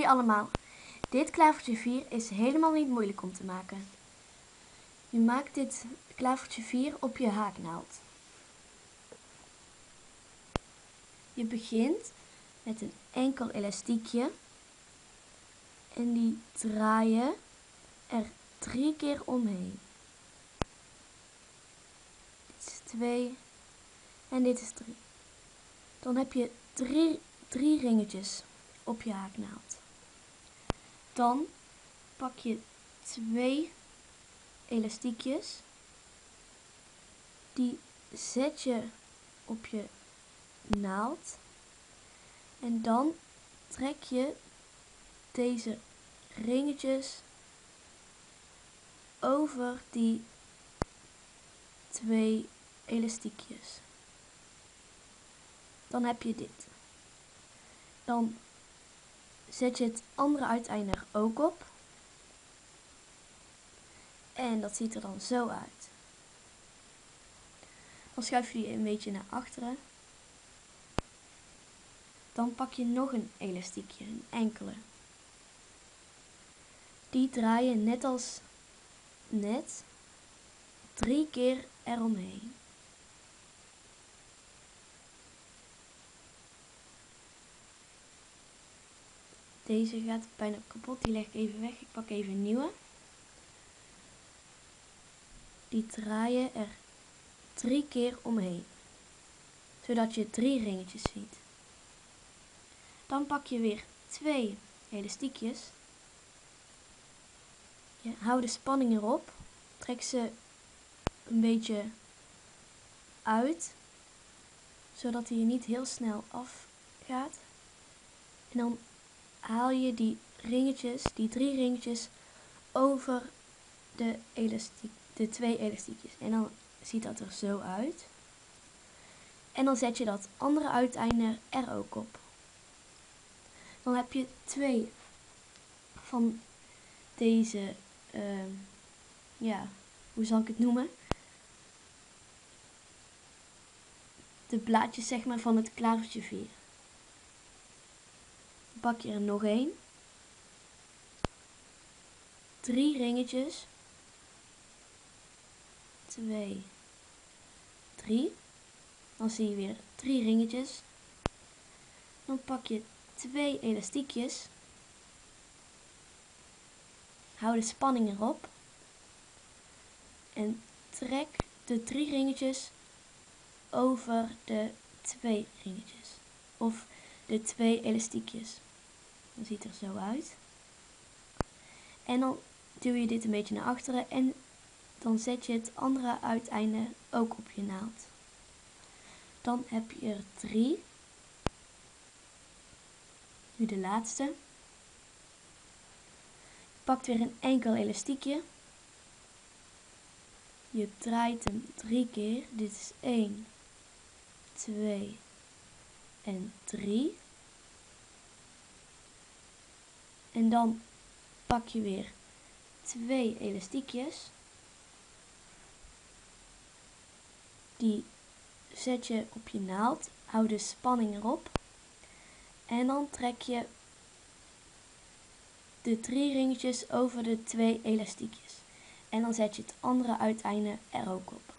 Hoi allemaal, dit klavertje 4 is helemaal niet moeilijk om te maken. Je maakt dit klavertje 4 op je haaknaald. Je begint met een enkel elastiekje en die draai je er 3 keer omheen. Dit is 2 en dit is 3. Dan heb je drie ringetjes op je haaknaald. Dan pak je 2 elastiekjes, die zet je op je naald en dan trek je deze ringetjes over die 2 elastiekjes. Dan heb je dit. Dan zet je het andere uiteinde er ook op. En dat ziet er dan zo uit. Dan schuif je die een beetje naar achteren. Dan pak je nog een elastiekje, een enkele. Die draai je net als net 3 keer eromheen. Deze gaat bijna kapot, die leg ik even weg. Ik pak even een nieuwe. Die draai je er 3 keer omheen, zodat je 3 ringetjes ziet. Dan pak je weer 2 elastiekjes. Je houdt de spanning erop, trek ze een beetje uit, zodat hij niet heel snel afgaat. En dan haal je die ringetjes, die 3 ringetjes, over de 2 elastiekjes. En dan ziet dat er zo uit. En dan zet je dat andere uiteinde er ook op. Dan heb je 2 van deze, hoe zal ik het noemen? De blaadjes zeg maar van het klavertje 4. Dan pak je er nog 1. 3 ringetjes. 2, 3. Dan zie je weer 3 ringetjes. Dan pak je 2 elastiekjes. Hou de spanning erop. En trek de 3 ringetjes over de 2 ringetjes. Of de 2 elastiekjes. Dat ziet er zo uit. En dan duw je dit een beetje naar achteren en dan zet je het andere uiteinde ook op je naald. Dan heb je er 3. Nu de laatste. Je pakt weer een enkel elastiekje. Je draait hem 3 keer. Dit is 1, 2 en 3. En dan pak je weer 2 elastiekjes. Die zet je op je naald. Hou de spanning erop. En dan trek je de 3 ringetjes over de 2 elastiekjes. En dan zet je het andere uiteinde er ook op.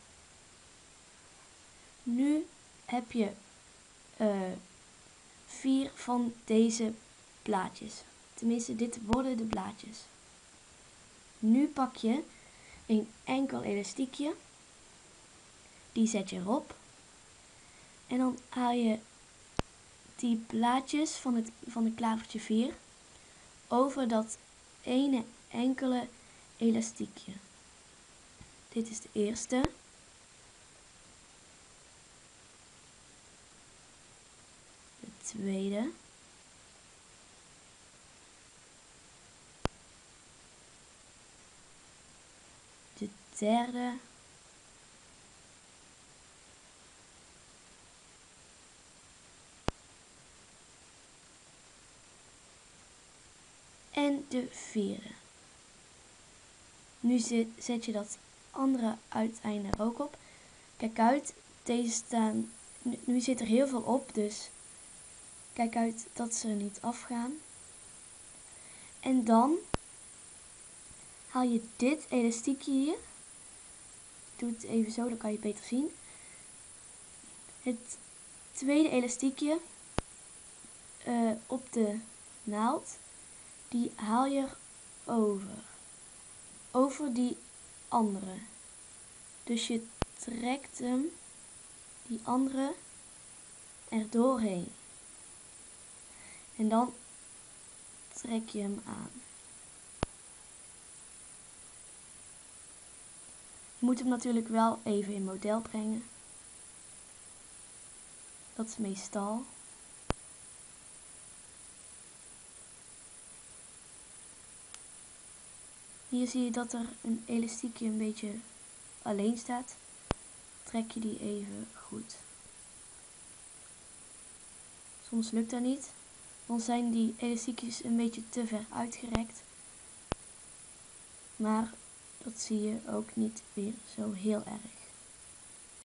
Nu heb je 4 van deze blaadjes. Tenminste, dit worden de blaadjes. Nu pak je een enkel elastiekje. Die zet je erop. En dan haal je die blaadjes van het klavertje 4 over dat ene enkele elastiekje. Dit is de eerste. De tweede. De derde. En de vierde. Nu zet je dat andere uiteinde er ook op. Kijk uit, deze staan, nu zit er heel veel op, dus kijk uit dat ze er niet afgaan. En dan haal je dit elastiekje hier. Ik doe het even zo, dan kan je het beter zien. Het tweede elastiekje op de naald, die haal je over die andere. Dus je trekt hem, die andere, er doorheen. En dan trek je hem aan. Je moet hem natuurlijk wel even in model brengen. Dat is meestal. Hier zie je dat er een elastiekje een beetje alleen staat. Trek je die even goed. Soms lukt dat niet. Dan zijn die elastiekjes een beetje te ver uitgerekt. Maar dat zie je ook niet weer zo heel erg.